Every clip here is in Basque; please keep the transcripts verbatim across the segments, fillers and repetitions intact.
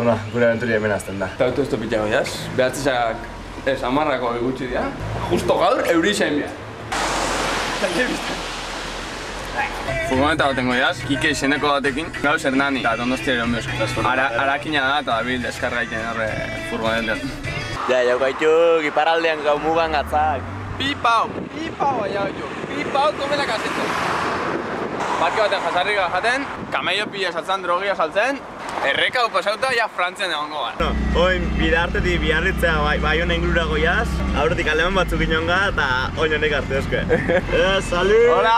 Bueno, gure aventuria hemen azten da. Eta auto estopitxago, jaz? Behatzesak ez amarrako egutsi dira. Justo gaur, eurisain behar. Furgoneta bat tengo jaz, Kike izeneko batekin, gauz Hernani, eta Donostia ere onbiosko. Arakina da eta bil deskarga iten horre furgonetan. Ja, jau gaituk, iparaldean gau mugan gatzak. Pipau, pipau baina gaitu, pipau komela kasetu. Parke baten jasarrika jaten, kamello pila saltzen, drogia saltzen, erreka upasauta ja frantzen egongo gara. Oin, bidartetik biarritzea bai honen ingurura goiaz, aurretik aleman batzuk inonga eta oin honek arte eske. Eh, salud! Hola!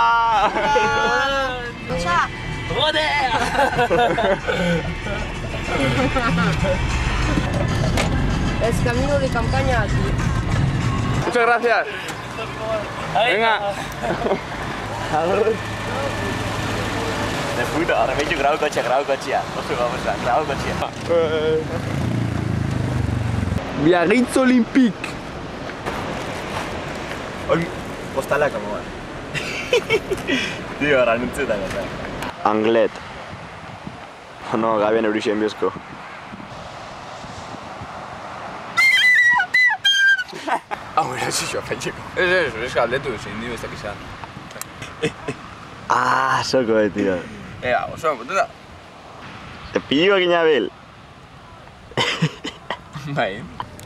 Osa! Joder! Es camino de campaña aquí. Muchas gracias. Venga. De puta, ahora me he hecho grau coche, grau cochea. Oso vamos a, grau cochea. Biarritz Olympic. Oin, postalak como bat. Tío, ahora nintzetan gata. Anglet. No, gabian eurixen biozko. Hau, era xixo, fetxeko. Ez, ez, ez galdetu, zein di bestak izan. Ah, soko, eh, tío. Ea, oso, pututa. Te pillo aquí Abel. Bai.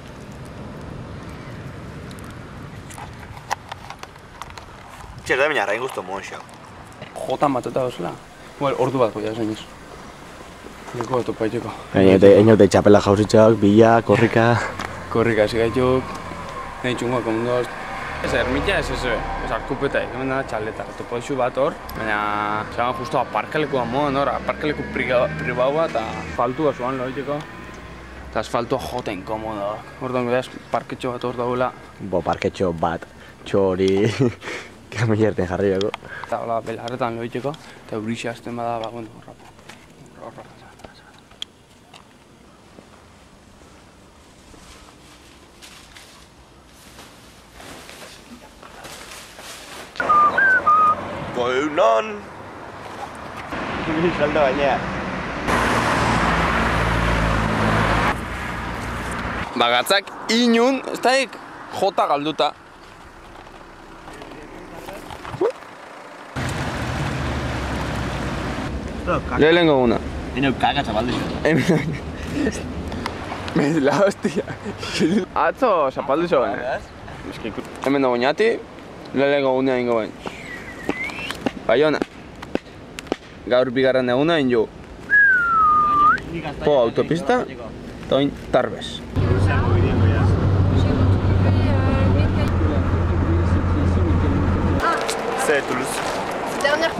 Txer, da baina rain guztu monxo. Jotan batota dozela. Bueno, ordu bat goia zein ez. Leko bat opaiteko. Einote txapela jauzitxak, bila, korrika. Korrika ezi gaituk. Nahi txungoa komundoz. Ez ermitea ez ez, ez arkupetaik, hemen da txaleta. Topo isu bat hor, baina zegoen justo aparkalekoa moan hor, aparkaleko pribaua eta asfaltua zuan loiteko. Eta asfaltua jota inkomoda. Orduan gudaz, parketxo bat hor daula. Bo, parketxo bat, txori, kamillerten jarri beko. Eta hola, belarretan loiteko, eta eurixe hasten bada, ba, bueno, horra. Horra. Egunon! Salto baina. Bagatzak inun, ez daik, jota galduta. Lehenengo guna. Eno kaga zapaldu zo. La hostia. Atzo zapaldu zo baina. Hemen dago ñati, lehenengo gunea ingo bain. Baiona. Gaur bigarren eguna ingo. Po autopista, eta oin Tarbes. C'est Toulouse. Dernière.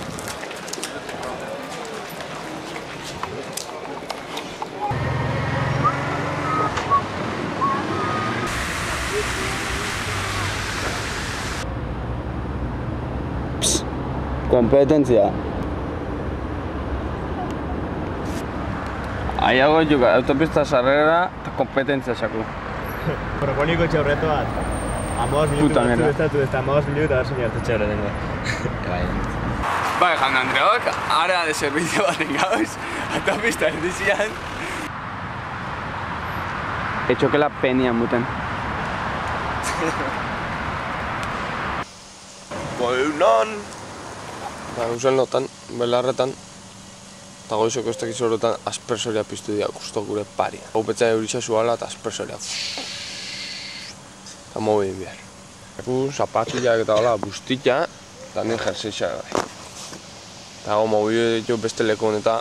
Kompetentzia. Aiago juga, autopista sarrera eta kompetentzia saku. Proponiko txaurreto bat. Amos minutu batzu estatu ez, amos minutu eta barzen jartu txaurre dengo. Bai, Jan Andreok, área de servicio baten gauz, autopista erdizian. Etxokela penian muten. Egunon! Ba, eusen lotan, belarretan, eta goizoko ez dakizu horretan aspersoria piztu dira justo gure paria. Gaupetza euritxa zuala eta aspersoria. Eta mobi behar. Eku, zapatillak eta hola, bustitxa, eta nien jerseixa bai. Eta hau mobi ditu beste leku eta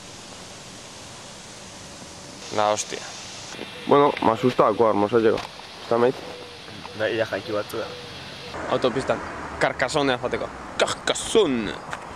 la hostia. Bueno, me asusta algo, hermoso llega. ¿Está mate? Da, illa jaiki batzu da. Autopistan, Carcassonne joateko. Carcassonne!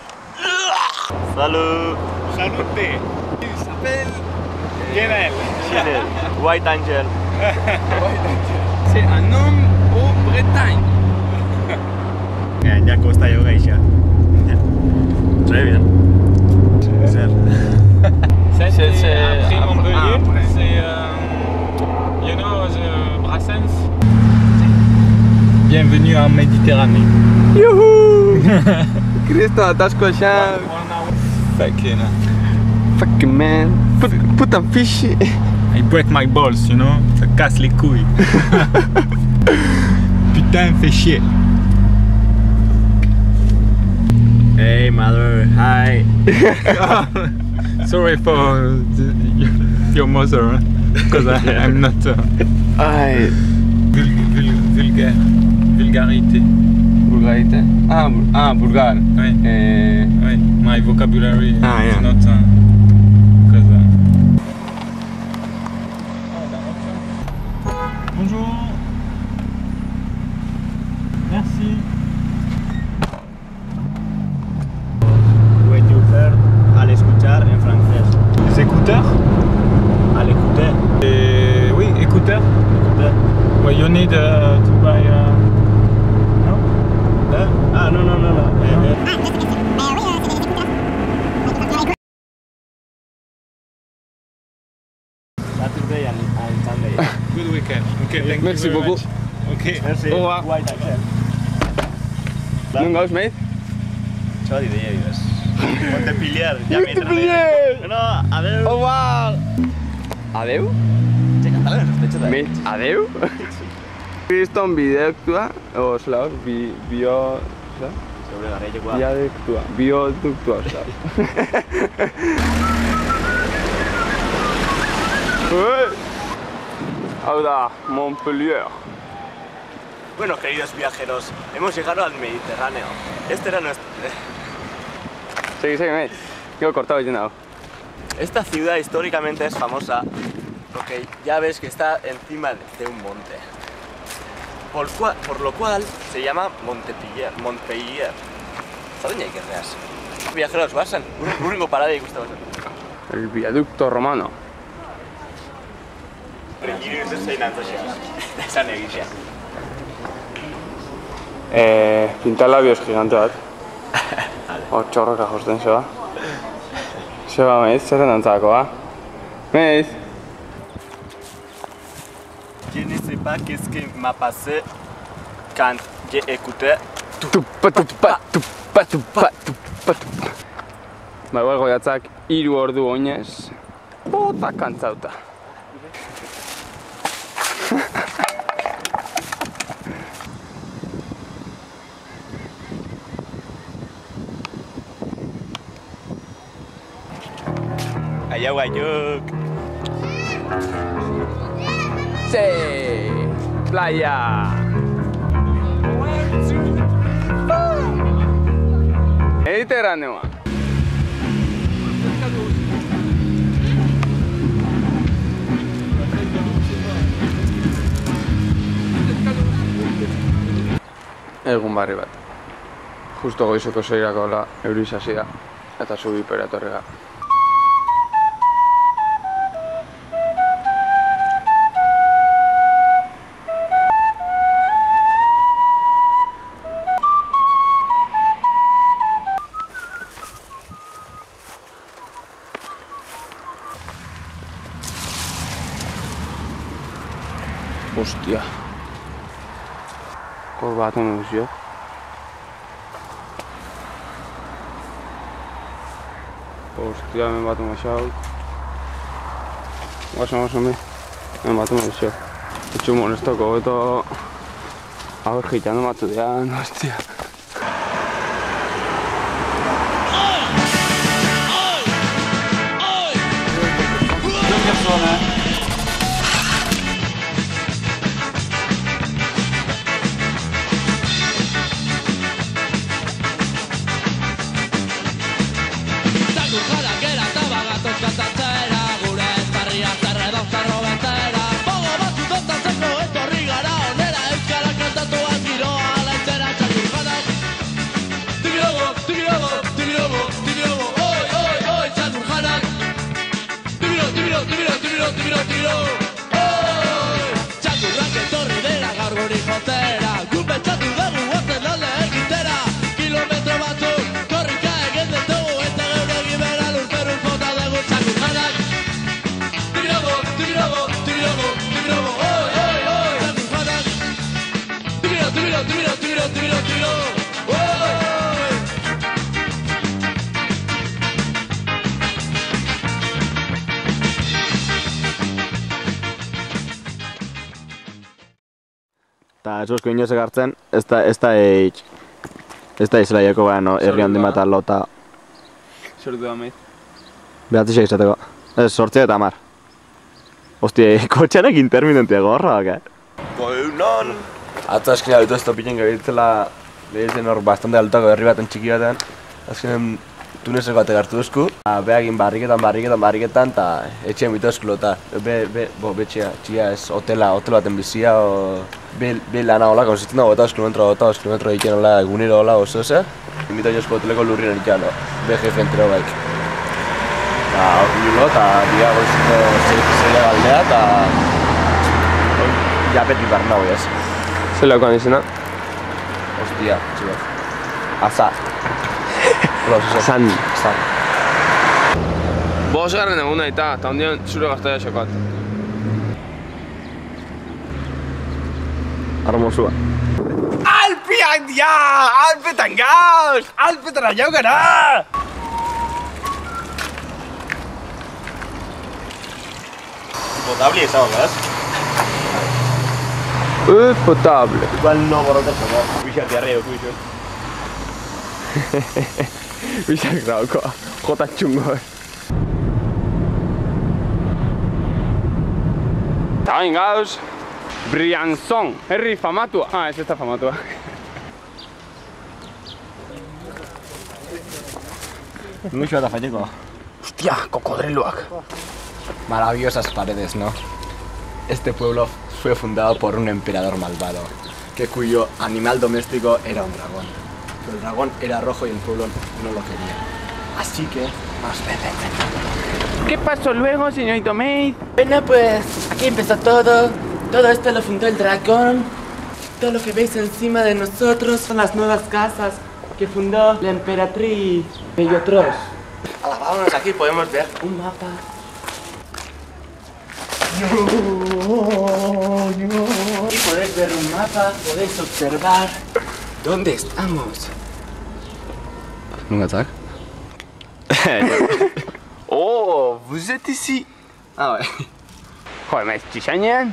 Salud! Salute! Isabel! Genel! Chanel, White Angel. C'est un homme au Bretagne. Eh, ya cómo está yoga Isha. Très bien. Ser. C'est après Montpellier, c'est, euh, you know, the Brassens. Bienvenue en Méditerranée. Youhou! Cristo, atasco allá. Fucking. Fucking man. Put, put a fish. I break my balls, you know. Ça casse les couilles. Putain, fais chier. Hey, mother, hi. Sorry for the, your mother, because I, I'm not uh, Ay, vul, vul, vulgaire. Vulgarité. vulgarité? Ah, bu- ah, vulgar. Oui. Eh, Oui. My vocabulary Ah, is yeah. not uh, because. Uh... Bonjour. Merci. When you heard al escuchar en francés. Les écouteurs? Al écouter. Et... Oui, écouteurs. Écouter. Well, you need uh, to buy. Uh... No? ¿Eh? Ah, no, no, no, no. Eh, eh. Saturday and, and Sunday. Good weekend. Okay, thank Merci you very beaucoup. much. Okay. Merci. Au revoir. White accent. non gaus, mate? Això diria, dius. Montpellier, ja m'he Montpellier! No, adeu. Au revoir! Adeu? Che, catalán, sospecho de... Mate, adeu? He visto un vídeo actua, o slav, vi, bio... slav? Sobre la rey, guau. Via d'actua, bio d'actua, slav. Hau da, Montpellier. Bueno, queridos viajeros, hemos llegado al Mediterráneo. Este era nuestro... Segui, segui, mate. Quedo cortado y llenado. Esta ciudad históricamente es famosa porque ya ves que está encima de un monte. Por, cua- por lo cual se llama Montpellier. Montpellier. Zaudina ikerreaz. Viajeros, guazen, urrengo parada ikusten bazen. El viaducto romano. Pringiri ez zein antzoxea. Esan egizea. Eh, pintalabios gigante bat. Hor txorroka josten zeba. Zeba, maiz, zerren antzakoa. Maiz. Je ne sais pas qu'est-ce que m'a passé quand j'ai écouté. Tupa, tupa, tupa, tupa, tupa, tupa. Ba, igual goiatzak hiru ordu oinez. Bota kantzauta. Aiau, aiuk. Sí, playa. Mediterráneo. Egun barri bat. Justo goizeko seirako la euriz hasi da. Eta zubi pera etorri gara. Hostia. Hor bat honu duzio. Hostia, hemen bat honu xau. Guazen, guazen, bi. Hemen bat honu duzio. Etxu molestoko, eta... Hau egitean matu dian, hostia. Eta ez guzko inoz egartzen, ez da, ez da eitz. Ez da izlaieko baina herri handi bat lota. Sortu da meit. Behatzi izateko. Ez, sortzea eta amar. Hostia, kotxanek interminentia gorra, baka. Goeunon! Atzo azkena ditu ez topinen gabitzela lehizen hor bastante altako herri baten txiki baten. Azkenen tuneseko bate gartu duzku. Beagin barriketan, barriketan, barriketan, eta etxean bitozkulo eta be, be, bo, betxea, txia ez, hotela, hotel baten bizia, o... Be, be lana hola, konsisten dago eta kilometro, eta kilometro egiten hola, egunero hola oso ze. Invito jozko hoteleko lurrien egiten, be jefe entero baik. Eta hor nilo, eta dia goiziko zeile galdea, eta... Japetik barren dago ez. Zelakoan izena? Hostia, txibaz. Azar. Azan. Azan. Bos garren eguna eta, eta ondian zure gaztaia xokat. Armosua. Alpiak dia! Alpetan gauz! Alpetan aiau gara! Potable izango, gaz? Uh, potable. Igual no borrotatzen da. Bixak diarrea duku izan. Bizak grauko, jota txungo. Eta bain gauz, Briançon, herri famatua. Ah, ez ez da famatua. Luxo eta fateko. Hostia, kokodriluak. Maravillosas paredes, ¿no? Este pueblo fue fundado por un emperador malvado, que cuyo animal doméstico era un dragón. Pero el dragón era rojo y el pueblo no lo quería. Así que, más veces. ¿Qué pasó luego, señorito Maid? Bueno, pues aquí empezó todo. Todo esto lo fundó el dragón. Todo lo que veis encima de nosotros son las nuevas casas que fundó la emperatriz Bellotros. Ahora vámonos, aquí podemos ver un mapa. Y podéis ver un mapa, podéis observar dónde estamos. Nunca tak? Oh, vous êtes ici. Ah, ouais. Joder, mais txixainean.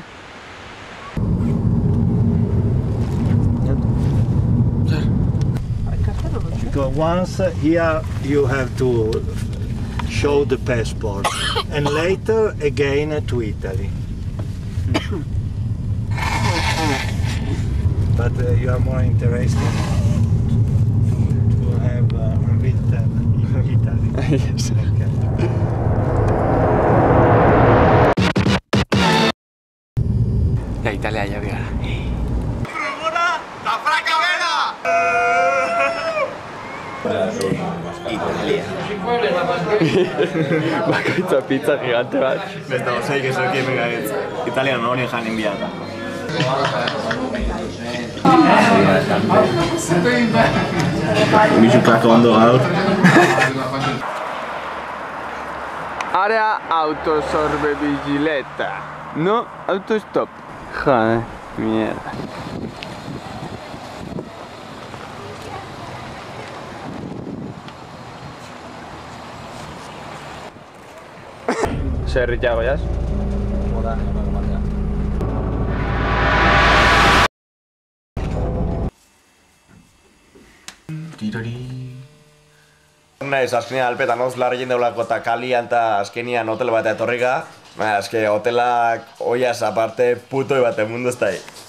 Because once here you have to show the passport and later again to Italy. But uh, you are more interested to have uh, written in Italy. Yes. Okay. Ja, Italia ja gara. Bakoitza pizza gigante bat. Besta gozaik ez okien megagetz. Italian hori jan enbiata. Bizukako ondo gaur. Área autosorbebicicleta. No autostop. Joder, mierda. Zer herriago jaz? Moda, horako batea. Tirori. Naiz, azkenean alpetan oz larrien daulako eta kalian eta azkenean hotel bat etorrika. Baina, azke, hotelak oiaz aparte putoi bat mundu ez da.